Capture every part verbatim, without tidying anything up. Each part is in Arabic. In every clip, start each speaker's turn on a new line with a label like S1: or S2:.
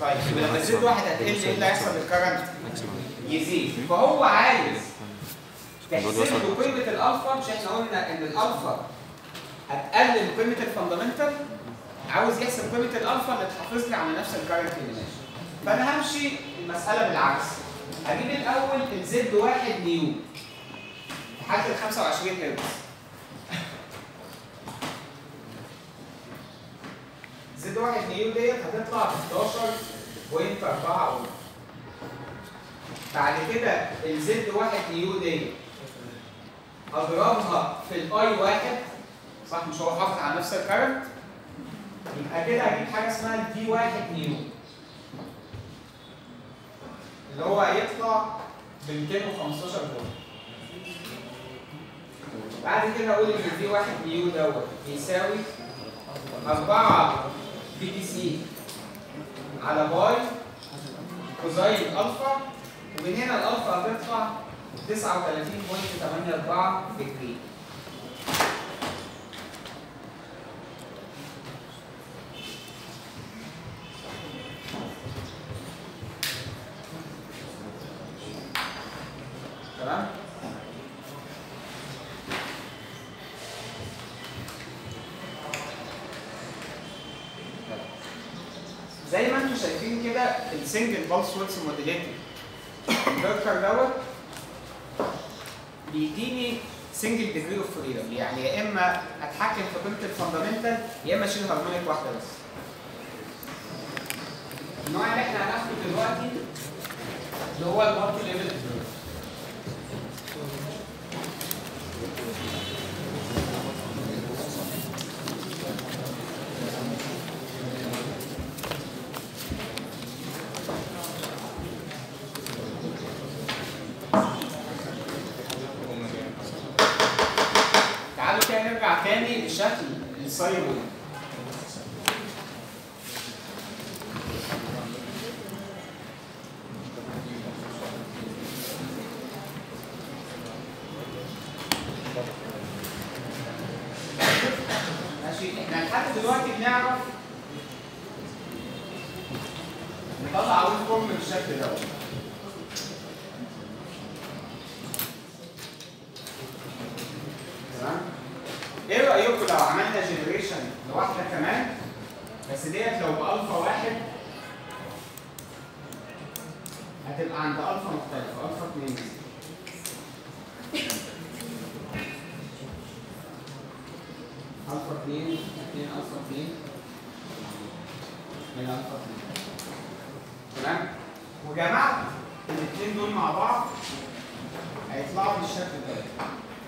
S1: طيب يبقى لما زد واحد هتقل ايه اللي هيحصل للكرنت؟ يزيد. فهو عايز تحسب له قيمه الالفا. مش احنا قلنا ان الالفا هتقلل قيمه الفاندامنتال؟ عاوز يحسب قيمه الالفا اللي تحافظ لي على نفس الكرنت اللي ماشي. فانا همشي المساله بالعكس. هجيب الاول الزد واحد نيو في حاله ال خمسة وعشرين هرتز. زد واحد نيو ديت هتطلع ب حداشر فاصلة أربعة اوم. بعد كده الزد واحد نيو ديت اضربها في الاي واحد، صح؟ مش هو حافظ على نفس الكرنت؟ يبقى كده هجيب حاجه اسمها الدي واحد نيو اللي هو هيطلع ب مئتين وخمستاشر فولت. بعد كده اقول ان الدي واحد نيو دوت بيساوي أربعة بي دي سي على باي كوزين الفا، ومن هنا الالفا هتطلع تسعة وثلاثين فاصلة ثمانية أربعة ديجري. تمام؟ زي ما انتم شايفين كده السنجل بالس ويدث موديليتور الانفرتر دوت بيديني سنجل ديجري اوف فريدم، يعني يا اما اتحكم في قيمه الفاندامنتال يا اما اشيل هارمونيك واحده بس. النوع اللي احنا هناخده دلوقتي اللي هو المالتي ليفل انفرتر. نرجع تاني لشكل الساين ويف. ماشي، احنا لحد دلوقتي بنعرف نطلع ويف فورم بالشكل دوت. تمام؟ ايه رأيكم لو عملنا جنريشن لواحدة كمان بس ديت لو بألفا واحد هتبقى عند ألفا مختلفة، ألفا اتنين. ألفا اتنين، اتنين ألفا اتنين، من ألفا اتنين. تمام؟ وجمعت الاتنين دول مع بعض هيطلعوا بالشكل ده.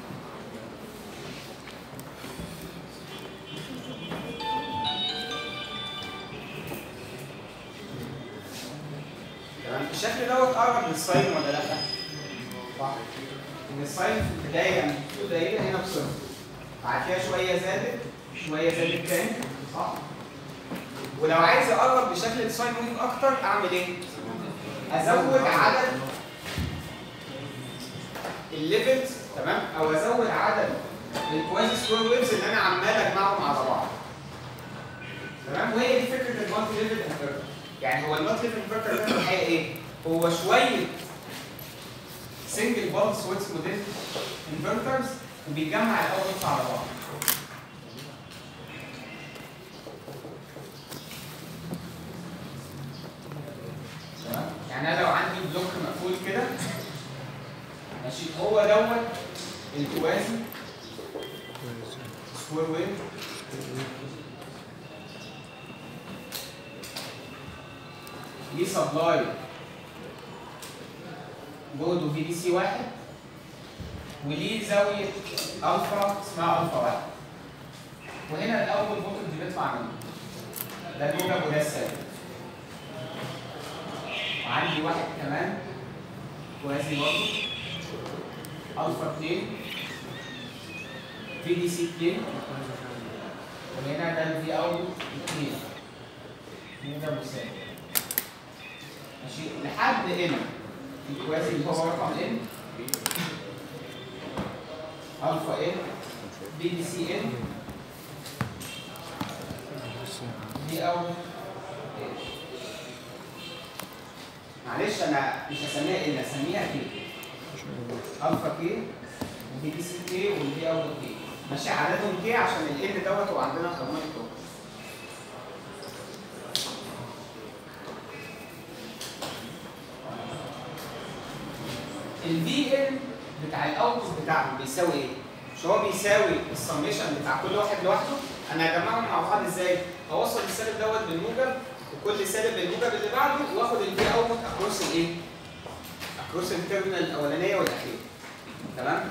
S1: الشكل دوت قرب للساين ولا لا؟ صح. ان الساين في البدايه المفروض دايره هنا بصفر. بعد كده شويه زادت، شويه زادت تاني، صح؟ ولو عايز اقرب لشكل الساين ويف اكتر اعمل ايه؟ ازود عدد الليفلز، تمام؟ او ازود عدد الكوازي سكوير ويفز اللي انا عمال اجمعهم على بعض. تمام؟ وهي دي فكره المالتي ليفل انفرتر. يعني هو المالتي ليفل انفرتر ده في الحقيقه ايه؟ هو شويه سنجل بالس ويدث موديل انفرترز وبيجمع الاوتبوتس على بعض. تمام؟ يعني انا لو عندي بلوك مقفول كده ماشي، هو دوت الكوازي سكوير ويف ليه سبلاي جهده في دي سي واحد وليه زاويه الفا اسمها الفا واحد. وهنا الاول فولتج بيطلع منه ده الموجب وده السالب. وعندي واحد كمان كوازي برضه الفا اتنين في دي سي اتنين، وهنا ده الفي اوت اتنين موجب وسالب. ماشي لحد هنا الكوازي اللي هو رقم ان الفا ان بي دي سي ان دي او معلش انا مش هسميها ال، هسميها كي. الفا كي وبي دي سي كي والبي اوت كي. ماشي عددهم كي عشان ال دوت هو عندنا هرمونيك توك. الفي ان بتاع الاوتبوت بتاعهم بيساوي ايه؟ مش هو بيساوي السميشن بتاع كل واحد لوحده؟ انا هجمعهم مع بعض ازاي؟ هوصل السالب دوت بالموجب وكل سالب بالموجب اللي بعده واخد الفي اوتبوت اكروس الايه؟ اكروس التيرمينال الاولانيه والاخيره. تمام؟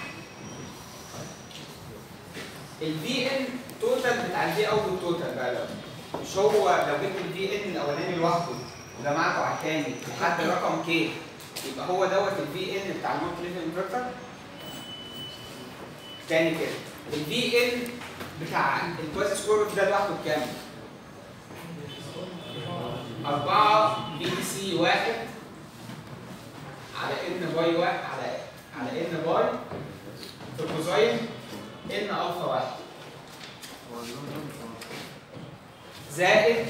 S1: الفي ان توتال بتاع الفي اوتبوت توتال بقى، لو مش هو لو جبت الفي ان الاولاني لوحده وجمعته على الثاني لحد رقم كي يبقى هو دوت الفي ان بتاع المالتي ليفل انفرتر. تاني كده الفي ان بتاع الكويز سكور ده لوحده بكام؟ أربعة بي دي سي واحد على ان باي واحد على على ان باي في كوزاين ان الفا واحد زائد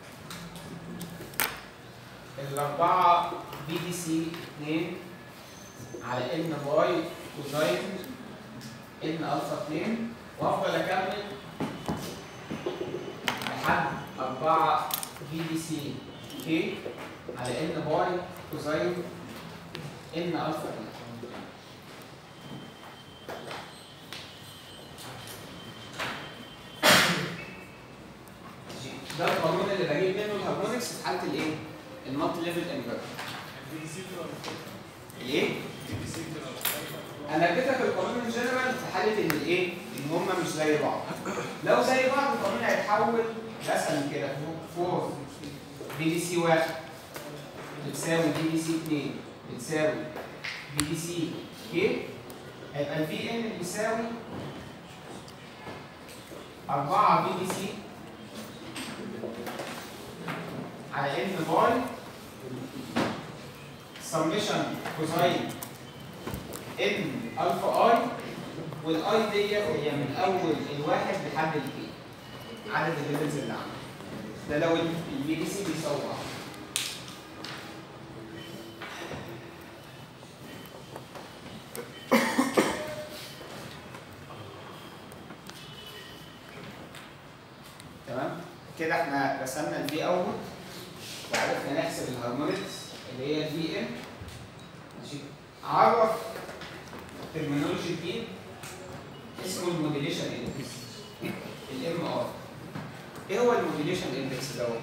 S1: الأربعة بي دي سي اتنين على ان باي كوزاين ان الفا اتنين وافضل اكمل لحد أربعة بي دي سي كي على ان باي كوزاين ان الفا اتنين. ده القانون اللي بجيب منه الهارمونكس في حاله الايه؟ المالتي ليفل انفرتر. الايه؟ انا اديتك القانون الجنرال في حاله ان الايه؟ ان هم مش زي بعض. لو زي بعض القانون هيتحول اسهل من كده. أربعة بي دي سي واحد بتساوي بي دي سي اتنين بتساوي بي دي سي كي، هيبقى الفي ان بيساوي أربعة بي دي سي على ان باي سميشن كوزاين ان الفا اي، والاي دي هي من اول الواحد لحد الكي عدد الليفلز اللي عندنا. ده لو البي دي سي بيساوي بعض. تمام؟ كده احنا رسمنا الفي اوت وعرفنا نحسب الهارمونكس اللي هي الفي ام. ماشي؟ عرف ترمينولوجي جديد اسمه الموديليشن اندكس الام ار. ايه هو الموديليشن اندكس دوت؟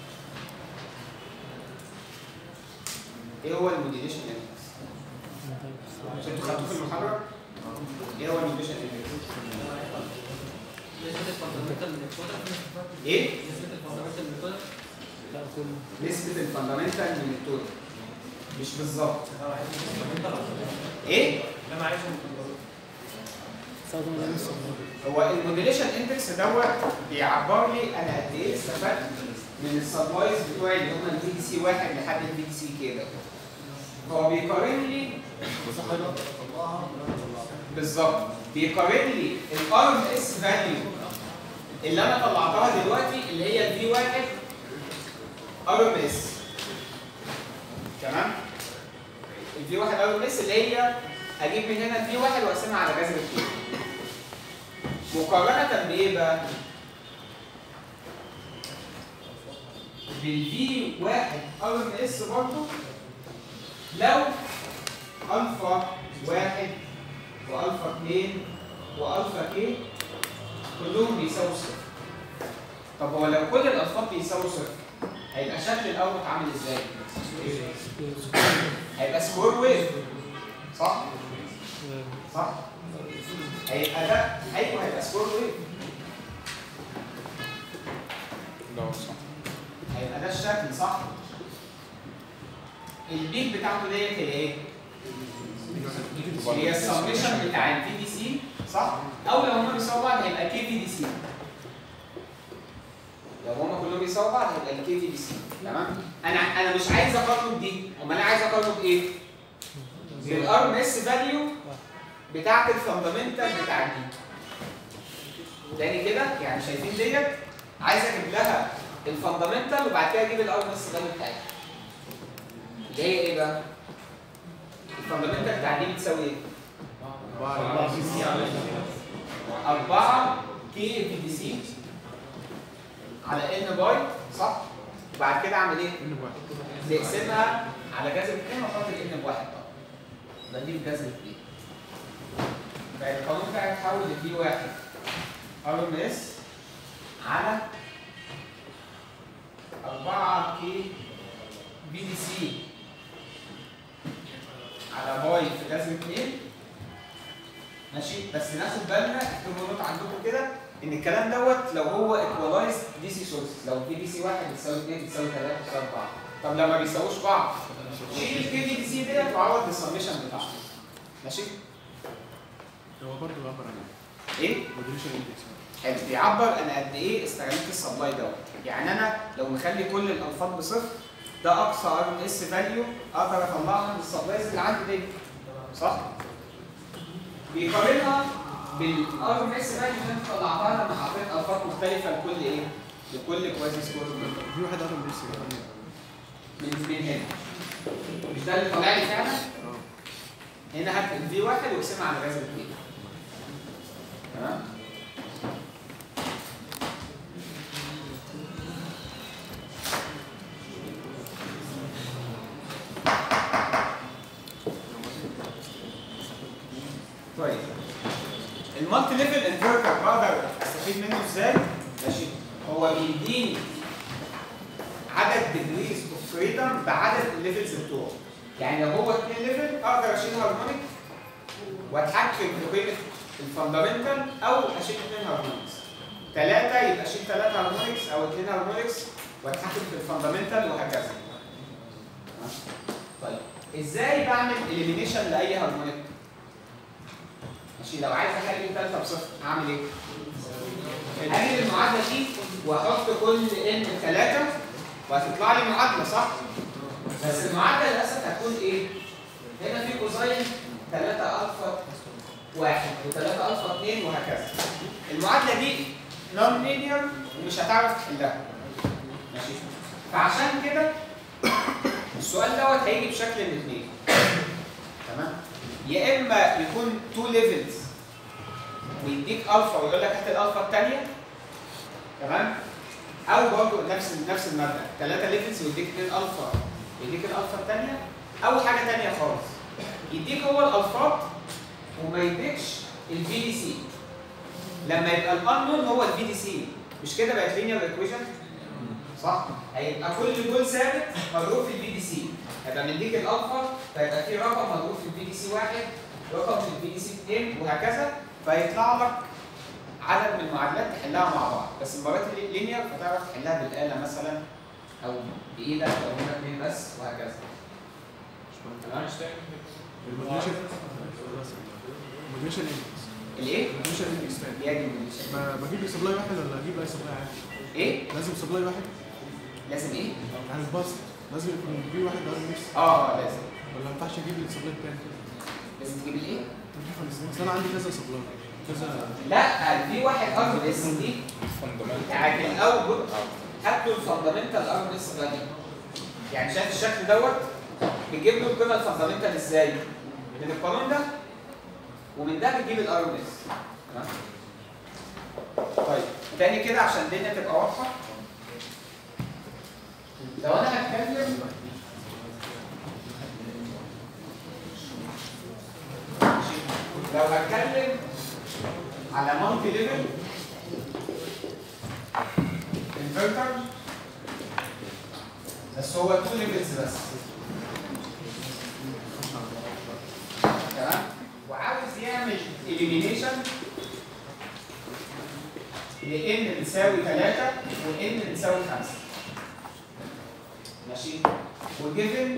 S1: ايه هو الموديليشن اندكس؟ مش انتوا خدتوه في المحاضره؟ ايه هو الموديليشن اندكس؟
S2: نسبة الفاندامنتال من التوتال.
S1: ايه؟
S2: نسبة الفاندامنتال من التوتال. لا كله.
S1: نسبة الفاندامنتال من التوتال. مش بالظبط. ايه؟
S2: انا عايزهم
S1: هو الموديليشن اندكس دوت بيعبر لي انا قد ايه استفدت من السبلايز بتوعي اللي هم البي دي سي واحد لحد البي دي سي كده. هو بيقارن لي بالظبط بيقارن لي الار ام اس فاليو اللي انا طلعتها دلوقتي اللي هي الفي واحد ار ام اس. تمام؟ الفي واحد ار ام اس اللي هي اجيب من هنا الفي واحد واقسمها على جذر الكي. مقارنة بايه بقى؟ بالفي واحد ار ام اس برضه لو الفا واحد والفا اتنين والفا كي كلهم بيساووا صفر. طب هو لو كل الالفات بيساووا صفر هيبقى شكل الاوت عامل ازاي؟ هيبقى سكور ويف صح؟ صح؟ هيبقى ده ايوه هيبقى سكور ويف.
S3: لا صح.
S1: هيبقى ده الشكل صح؟ البيك بتاعته ديت هي ايه؟ هي السميشن بتاع الفي دي سي صح؟ او لو هما بيساووا بعض هيبقى كي في دي سي. لو هما كلهم بيساووا بعض هيبقى الكي في دي سي. تمام؟ انا انا مش عايز اقارنه بدي، امال انا عايز اقارنه بايه؟ بالار ام اس فاليو بتاعت الفاندامنتال بتاع دي. تاني كده يعني شايفين ديت عايز اجيب لها الفاندامنتال وبعد كده اجيب الار ام اس فاليو بتاعتها. اللي هي ايه بقى؟ الفاندامنتال بتاع دي بتساوي ايه؟ أربعة كي في دي سي على ان باي صح؟ وبعد كده اعمل ايه؟ نقسمها على جذر اتنين واحط الان بواحد طبعا. يبقى دي بجذر اتنين. فالقانون بتاعي يتحول لفي واحد ار ام اس على أربعة كي بي دي سي على باي في جذر اتنين. ماشي؟ بس ناخد بالنا اكتبوا نوت عندكم كده ان الكلام دوت لو هو ايكوالايز دي سي سورس، لو في دي سي واحد بتساوي اتنين بتساوي تلاتة بتساوي أربعة. طب لو ما بيساووش بعض شيل الكي دي سي ديت وعوض بالسميشن بتاعها. ماشي؟
S4: هو برضه بيعبر عن
S1: ايه؟
S4: موديوليشن اندكس.
S1: حلو، بيعبر انا قد ايه استغلت السبلاي دوت. يعني انا لو مخلي كل الالفاظ بصفر ده اقصى ار ام اس فاليو اقدر اطلعها من السبلايز اللي عندي دي. صح؟ بيقارنها بالار ام اس فاليو اللي انت طلعتها لما حطيت الفاظ مختلفه لكل ايه؟ لكل كويزي سكور.
S4: في واحد ار ام اس
S1: من من هنا. مش ده اللي طالع لي فعلا؟ هنا هكتب في واحد واقسمها على جذر اتنين. تمام؟ طيب المالتي ليفل انفرتر بقدر استفيد منه ازاي؟ ماشي، هو بيديني عدد ديجريز اوف فريدم بعدد الليفلز بتوعه. يعني لو هو اتنين ليفل اقدر اشيل هارمونيك واتحكم في قيمه الفاندامنتال او اشيل اتنين هارمونيكس. ثلاثه يبقى اشيل ثلاثه هارمونيكس او اتنين هارمونيكس واتحكم في الفاندامنتال وهكذا. طيب ازاي بعمل اليمينيشن لاي هارمونيك؟ ماشي، لو عايز اخلي الثالثه بصفر اعمل ايه؟ اجيب المعادله دي واحط كل ان ثلاثه وهتطلع لي معادله صح؟ بس المعادله للاسف هتكون ايه؟ هنا في كوزين ثلاثة الفا واحد وثلاثة الفا اثنين وهكذا. المعادله دي نون لينير ومش هتعرف تحلها. ماشي؟ فعشان كده السؤال دوت هيجي بشكل من اثنين. تمام؟ يا اما يكون تو ليفلز ويديك الفا ويقول لك هات الالفا الثانيه. تمام؟ او برضه نفس نفس المبدا ثلاثه ليفلز ويديك اثنين الفا يديك الالفا الثانيه، او حاجه ثانيه خالص يديك هو الالفات وما يديكش الفي دي سي. لما يبقى الانون هو الفي دي سي مش كده بقت لينير ايكويشن؟ صح؟ هيبقى كل جول ثابت مضروب في الفي دي سي. هيبقى مديك الالفا فيبقى في رقم مضروب في الفي دي سي واحد، رقم في الفي دي سي اثنين وهكذا، فيطلع لك عدد من المعادلات تحلها مع بعض. بس المرات اللينير فتعرف تحلها بالاله مثلا او بايدك لو هنا اثنين بس وهكذا. تمام؟
S4: الموديوليشن الموديوليشن اندكس.
S1: الايه؟
S4: الموديوليشن اندكس فين؟
S1: يجي الموديوليشن.
S4: ما بجيب سبلاي واحد ولا اجيب اي سبلاي عادي؟
S1: ايه؟
S4: لازم سبلاي واحد؟
S1: لازم ايه؟
S4: يعني الباص لازم يكون في واحد ار ام اس
S1: اه لازم.
S4: ولا ما ينفعش اجيب السبلاي الثاني؟
S1: لازم تجيب الايه؟
S4: بس انا عندي كذا سبلاي كذا.
S1: لا في واحد ار ام اس دي بتاعت الاوتبوت هات له الفاندامنتال ار ام اس فاليو. يعني شايف الشكل دوت بتجيب له القيمه الفاندامنتال ازاي؟ من القانون ده ومن ده بتجيب الار ام اس. تمام؟ طيب تاني كده عشان الدنيا تبقى واضحه. لو انا هتكلم لو هتكلم على مالتي ليفل انفرتر بس هو تو ليفلز بس. تمام؟ وعاوز يعمل اليمينيشن لان بتساوي ثلاثة وان بتساوي خمسة. ماشي؟ وجيفن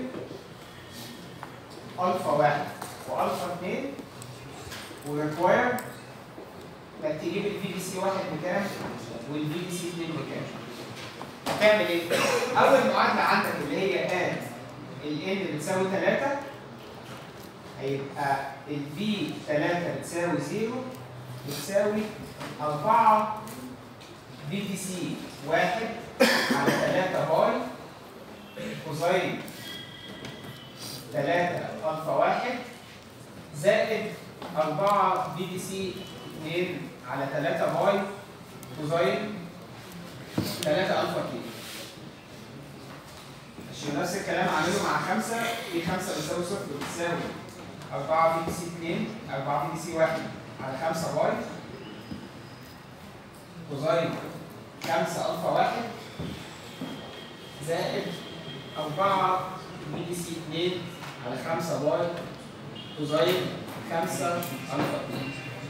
S1: الفا واحد والفا اثنين وريكواير انك تجيب الفي دي سي واحد بكام والفي دي سي اثنين بكام. هتعمل ايه؟ اول معادله عندك اللي هي ان الان بتساوي ثلاثة هيبقى الفي ثلاثة بتساوي صفر بتساوي أربعة في دي سي واحد على ثلاثة باي كوزين تلاتة الفا واحد زائد أربعة بي دي سي اتنين على تلاتة باي كوزين تلاتة الفا كي. ماشي، نفس الكلام اعمله مع خمسة، في خمسة بتساوي صفر بتساوي أربعة بي دي سي اتنين أربعة بي دي سي واحد على خمسة باي كوزين خمسة الفا واحد زائد أربعة بي دي سي اتنين على خمسة باي كوزين خمسة الفا اتنين.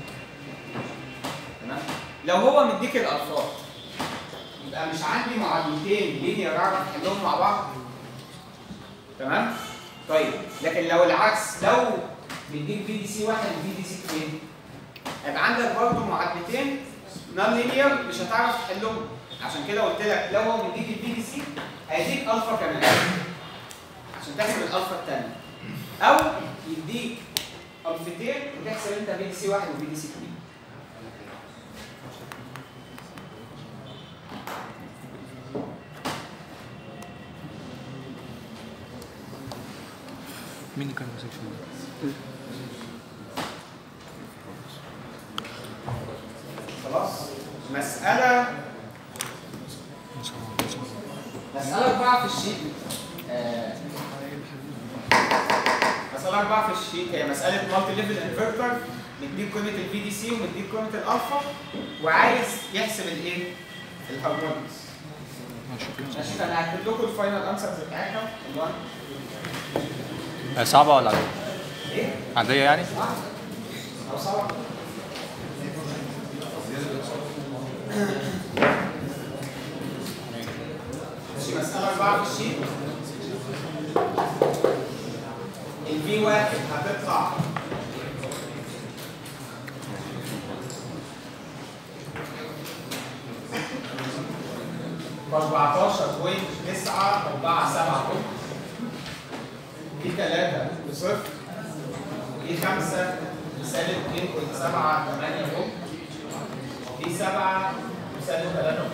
S1: تمام؟ لو هو مديك الألفاظ يبقى مش عندي معادلتين لينير اعرف احلهم مع بعض. تمام؟ طيب لكن لو العكس، لو مديك بي دي سي واحد وبي دي سي اتنين هيبقى عندك برضه معادلتين نون لينير مش هتعرف تحلهم. عشان كده قلت لك لو هو مديك البي دي سي هيديك الفا كمان عشان تحسب الالفا الثانيه، او يديك الفتين وتحسب انت بي دي سي واحد وبي دي سي اتنين.
S3: مين اللي كان ماسك فيه؟
S1: خلاص؟ مسألة مسألة أربعة في الشيت. آه. مسألة أربعة في الشيت هي مسألة مالتي ليفل انفرتر، مديك قيمة البي دي سي ومديك قيمة الألفا وعايز يحسب الإيه؟ الهارمونكس. ماشي، فأنا هكتب لكم الفاينل أنسرز بتاعتها الوان.
S3: صعبة ولا عادية؟
S1: إيه؟
S3: عادية يعني؟
S1: أو صعبة؟ ماشي، مسألة أربعة في الشيت. الفي واحد هتطلع أربعتاشر بوينت تسعة أربعة سبعة في تلاتة بصفر في خمسة سالب اتنين بوينت سبعة تمانية في سبعة سالب تلاتة.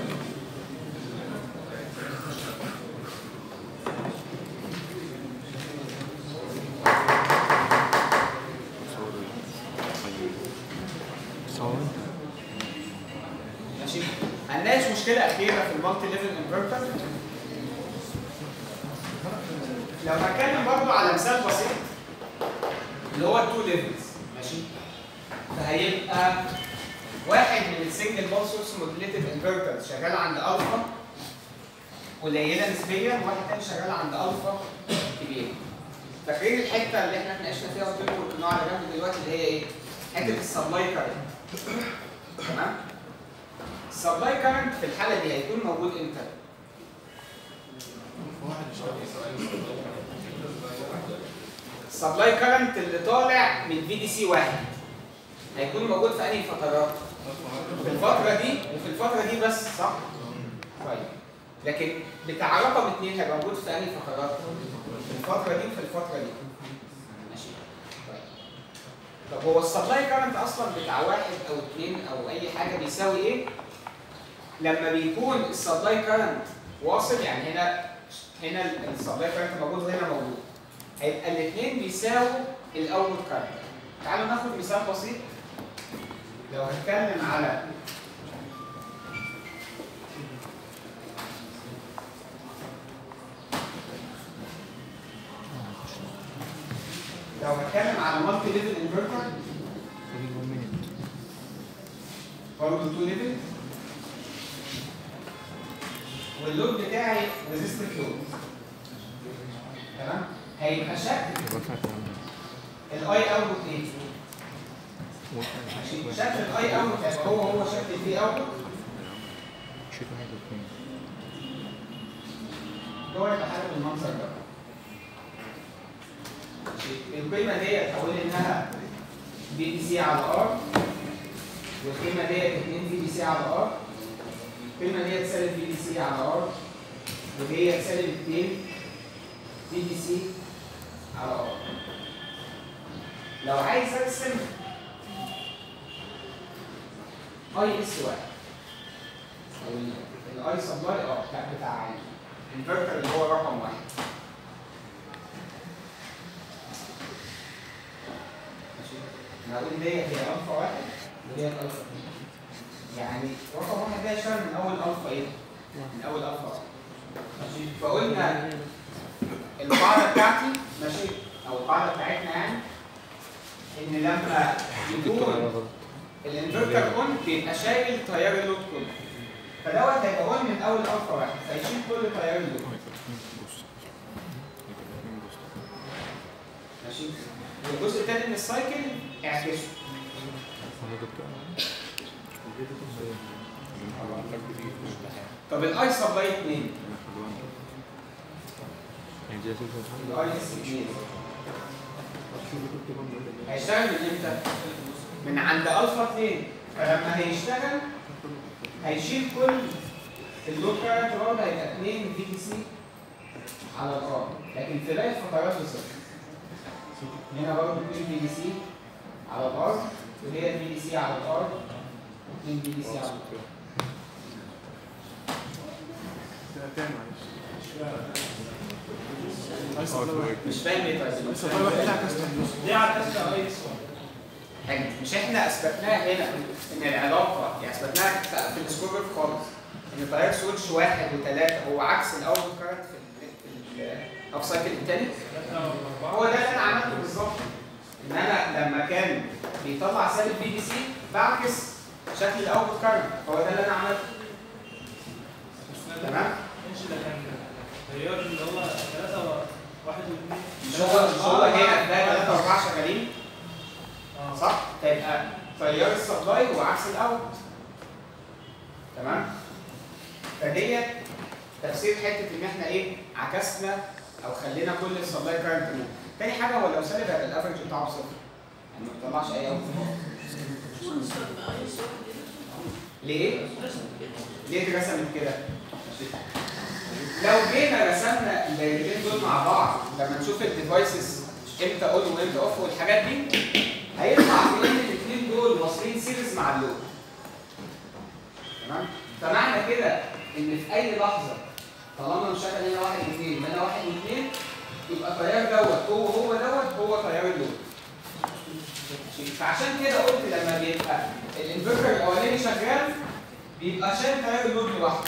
S1: ماشي، هنناقش مشكلة أخيرة في المالتي ليفل انفرتر. لو هتكلم برضه على مثال بسيط اللي هو التو ليفلز، ماشي؟ فهيبقى واحد من السنجل بول سورس موديليتد انفرترز شغال عند الفا قليله نسبيا، وواحد تاني شغال عند الفا كبيره. فاكرين الحته اللي احنا اتناقشنا فيها قلت لكم وركناها على جنب دلوقتي اللي هي ايه؟ حته السبلاي كارنت. تمام؟ السبلاي كارنت في الحاله دي هيكون موجود امتى؟ السبلاي كارنت اللي طالع من في دي سي واحد هيكون موجود في انهي فترات؟ في الفترة دي وفي الفترة دي بس، صح؟ طيب لكن بتاع رقم اثنين هيبقى موجود في انهي فترات؟ في الفترة دي وفي الفترة دي. ماشي؟ طيب طب هو السبلاي كارنت اصلا بتاع واحد او اثنين او اي حاجة بيساوي ايه؟ لما بيكون السبلاي كارنت واصل، يعني هنا هنا السبلاي كارنت موجود وهنا موجود، هيبقى الاثنين بيساووا الاوتبوت كارنت. تعالوا ناخد مثال بسيط. لو هنتكلم على لو هنتكلم على مالتي ليفل انفرتر برضه تو ليفل، واللود بتاعي ريزيستيف لود. تمام؟ هيبقى شكل الاي اوتبوت ايه؟ شكل الاي اوتبوت هيبقى هو هو شكل الفي اوتبوت. هو هيبقى حاجه بالمنظر ده. القيمه ديت هقول انها بي دي سي على ار، والقيمه ديت اتنين بي دي سي على ار، القيمه ديت سالب بي دي سي على ار، وديت سالب اتنين بي دي سي على ار. لو عايز ارسم اي اس واحد او الاي سبلاي اه بتاع الانفرتر اللي هو رقم واحد، انا هقول ديت هي الفا واحد وديت الفا اثنين. يعني رقم واحد ده يشتغل من اول الفا ايه؟ من اول الفا واحد. ماشي. فقلنا القاعده بتاعتي ماشي او القاعده بتاعتنا يعني ان لما يكون الانفرتر اون بيبقى شايل تيار اللود كله. فدوت هيبقى اون من اول الفا واحد فيشيل كل تيار اللود. ماشي. والجزء الثاني من السايكل اعكسه. طب الاي سبلاي اتنين الاي اس اتنين هيشتغل من امتى؟ من عند الفا اتنين. فلما هيشتغل هيشيل كل اللود كارنت برضه هيبقى اتنين في دي سي على الارض، لكن في باقي الفترات صفر. هنا برضه اتنين في دي سي على الارض وهي في دي سي على الارض اتنين في دي سي على الارض.
S4: تاني معلش.
S1: مش فاهم ايه طيب؟
S4: لسه طيب واحد عكس
S2: دي عكس اي اس
S1: حاجة مش احنا اثبتناها هنا ان العلاقه يعني اثبتناها في السكوبر خالص ان تيار سويتش واحد وثلاثه هو عكس الاول كارت في الاب سايكل الثاني. هو ده اللي انا عملته بالظبط، ان انا لما كان بيطلع سالب بي دي سي بعكس شكل الاوتبوت كارت. هو ده اللي انا عملته. تمام؟
S2: ماشي. ده كان تيار اللي هو ثلاثة واحد واثنين.
S1: مش هو مش هو هنا ده ثلاثة وأربعة شغالين؟ صح؟ فيبقى تيار السبلاي هو عكس الاوت. تمام؟ فديت تفسير حته ان احنا ايه؟ عكسنا او خلينا كل السبلاي كارنت مو. تاني حاجه هو لو سالب هيبقى الافرج بتاعه بصفر. يعني ما بيطلعش اي اوت. ليه؟ ليه اترسمت كده؟ لو جينا رسمنا الدايرتين دول مع بعض لما نشوف الديفايسز امتى اون وامتى اوف والحاجات دي هيطلع في ان الاثنين دول واصلين سيريز مع اللود. تمام؟ فمعنى كده ان في اي لحظه طالما مشغل هنا واحد واثنين وهنا واحد واثنين يبقى التيار دوت هو هو دوت هو تيار اللود. فعشان كده قلت لما بيبقى الانفرتر الاولاني شغال بيبقى شايل تيار اللود لوحده.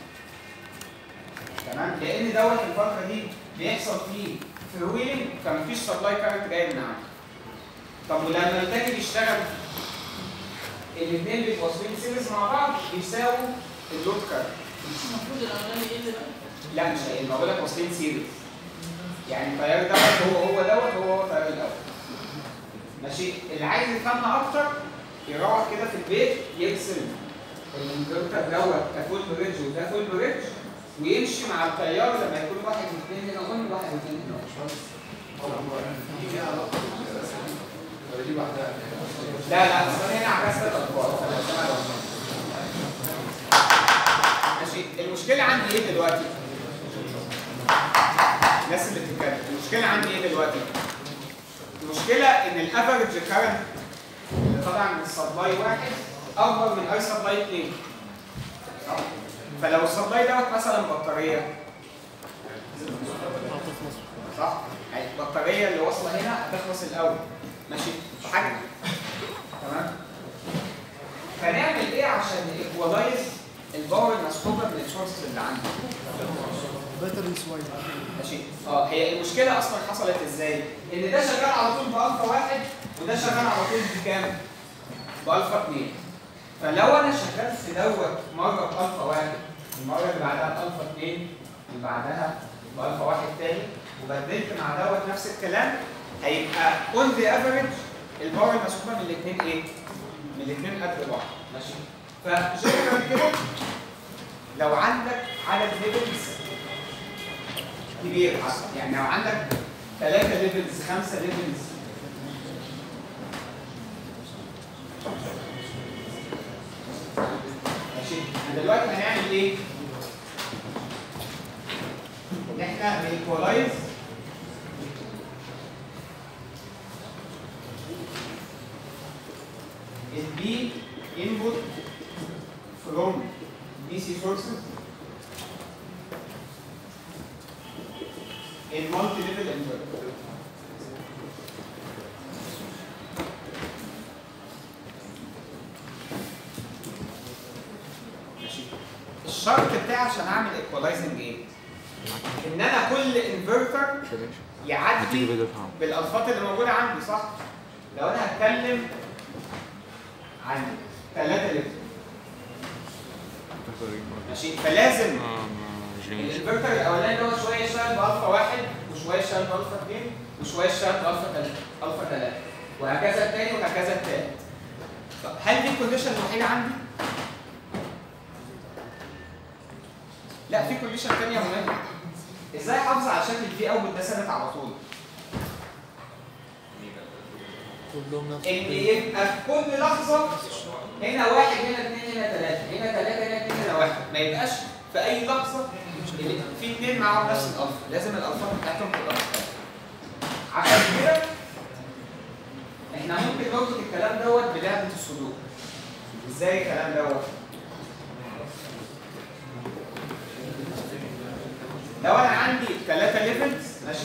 S1: تمام؟ لان دوت الفتره دي بيحصل فيه فرويلنج فمفيش سبلاي كارنت جاي من عنده. طب ولما التاني بيشتغل الاثنين بيتواصلين سيريز مع بعض بيساووا اللود كارنت.
S2: مش المفروض الاولاني يقل بقى؟
S1: لا مش هيقل، بقول لك واصلين سيريز. يعني التيار دوت هو هو دوت هو هو التيار الاول. ماشي؟ اللي عايز يفهمها اكتر يروح كده في البيت يرسم الانفرتر دوت كفول بريدج وده فول بريدج ويمشي مع التيار لما يكون واحد واثنين هنا اون واحد واثنين هنا اون. لا لا اصل هنا عكست الاطوار. ماشي. المشكله عندي ايه دلوقتي؟ الناس اللي بتتكلم المشكله عندي ايه دلوقتي؟ المشكله ان الافرج كارنت اللي طالع من السبلاي واحد اكبر من اي سبلاي اثنين. فلو السبلاي دوت مثلا بطاريه صح؟ يعني البطاريه اللي واصله هنا هتخلص الاول. ماشي؟ حاجه تمام؟ فنعمل ايه عشان نيكوالايز الباور المسحوبه من السورسز اللي عندي؟
S4: باتري سوايب.
S1: ماشي؟ اه هي المشكله اصلا حصلت ازاي؟ ان ده شغال على طول بالفا واحد وده شغال على طول بكام؟ بالفا اثنين. فلو انا شغال في دوت مره بالفا واحد المره اللي بعدها بالفا اثنين اللي بعدها بالفا واحد تاني وبدلت مع دوت نفس الكلام هيبقى اون ذا افريج الباور المسحوبه من الاثنين ايه؟ من الاثنين قد بعض. ماشي؟ فجنرال كده لو عندك عدد ليفلز كبير يعني لو عندك ثلاثة ليفلز خمسة ليفلز ماشي؟ دلوقتي هنعمل ايه؟ ان احنا بنيكوالايز البي input from دي سي sources in multi-level inverter. الشرط بتاعي عشان اعمل ايكولايزنج ايه؟ ان انا كل انفرتر يعدي بالالفات اللي موجوده عندي، صح؟ لو انا هتكلم عن ثلاثة لتر ماشي، فلازم الانفرتر الاولاني اللي هو شويه يشتغل بالفا واحد وشويه يشتغل بالفا اثنين وشويه يشتغل بالفا ثلاثة الفا ثلاثة وهكذا الثاني وهكذا الثالث. طب هل دي الكونديشن الوحيده عندي؟ لا، في كونديشن ثانيه مهمه. ازاي احافظ على شكل الفي اوت ده ثابت على طول؟ ان يبقى في كل لحظه هنا واحد هنا اثنين هنا ثلاثه هنا ثلاثه هنا اثنين هنا واحد، ما يبقاش في اي لحظه اللي في اثنين معاهم نفس الالفا، لازم الالفات بتاعتهم تبقى مختلفه. عشان كده احنا ممكن نربط الكلام دوت بلعبه الصدور. ازاي الكلام دوت؟ لو انا عندي ثلاثة ليفلز ماشي،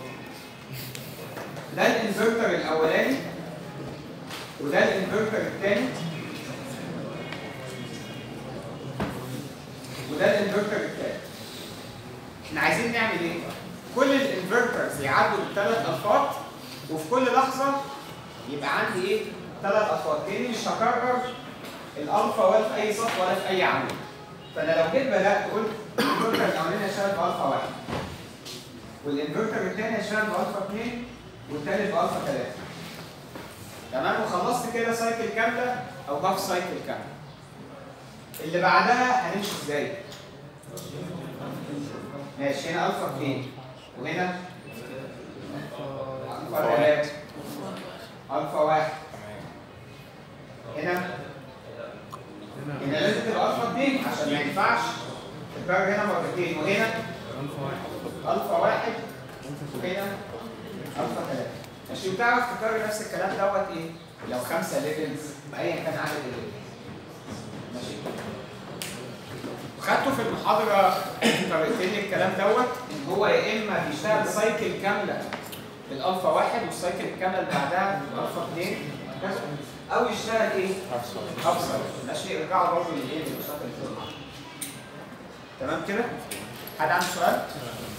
S1: ده الانفرتر الاولاني وده الانفرتر الثاني وده الانفرتر الثالث. احنا عايزين نعمل ايه؟ كل الانفرترز يعدوا بالثلاث الفات وفي كل لحظه يبقى عندي ايه؟ ثلاث الفات، كاني مش هكرر الالفا ولا في اي صف ولا في اي عمود. فانا لو جيت بدات قلت الانفرتر الاولاني هيشتغل بالفا واحد والانفرتر الثاني هيشتغل بالفا اثنين والثالث بالفا ثلاثة، تمام؟ وخلصت كده سايكل كامله او هاف سايكل كامله. اللي بعدها هنمشي ازاي؟ ماشي، هنا الفا اثنين وهنا الفا ثلاثة الفا واحد، هنا هنا لازم تبقى الفا اثنين عشان ما ينفعش تكرر هنا مرتين، وهنا الفا واحد وهنا الفا ثلاثة. ماشي، وتعرف تكرر نفس الكلام دوت ايه؟ لو خمسة ليفلز ايا كان عدد الليفلز. ماشي. وخدته في المحاضرة طريقتين للكلام دوت، ان هو يا اما بيشتغل سايكل كاملة بالالفا واحد والسايكل الكاملة اللي بعدها بالالفا اثنين او يشتغل ايه؟ هاف سايكل. ماشي، ارجعوا برضه للايه؟ للمشاكل. تمام كده؟ حد عنده سؤال؟